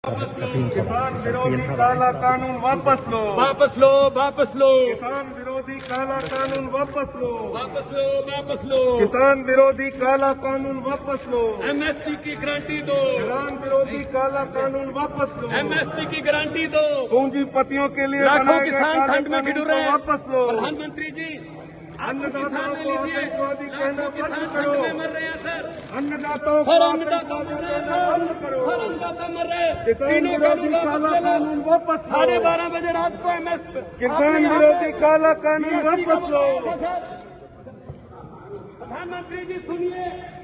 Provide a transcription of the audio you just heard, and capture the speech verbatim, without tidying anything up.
किसान विरोधी काला कानून वापस लो, वापस लो, वापस लो। किसान विरोधी काला कानून वापस लो, वापस लो, वापस लो। किसान विरोधी काला कानून वापस लो। एमएसपी की गारंटी दो, किसान विरोधी काला कानून वापस लो। एमएसपी की गारंटी दो। पूंजीपतियों के लिए लाखों किसान ठंड में ठिठुर रहे हैं, वापस लो। प्रधानमंत्री जी अन्नदाताओं को आतंकवादी कहना बंद करो। मर रहे हैं सर, अन्नदाताओं सर को अन्नदाता मर रहे हैं सर, बंद करो। सर अन्नदाता मर रहे हैं। किसान तीनों विरोधी कानून काला वापस ले कानून लो। वापस लो। साढ़े बारह बजे रात को एमएसपी किसान विरोधी काला कानून वापस लो। प्रधानमंत्री जी सुनिए।